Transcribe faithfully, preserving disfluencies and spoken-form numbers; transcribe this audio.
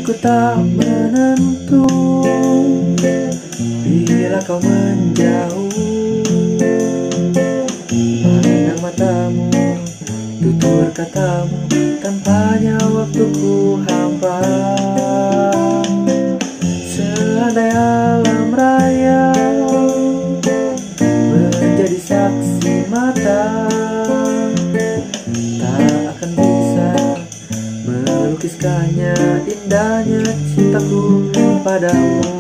Hatiku tak menentu bila kau menjauh. Pandang matamu, tutur katamu, tanpanya waktuku hampa. Seandai alam raya menjadi saksi mata, tak akan bisa melukiskannya indahnya cintaku padamu.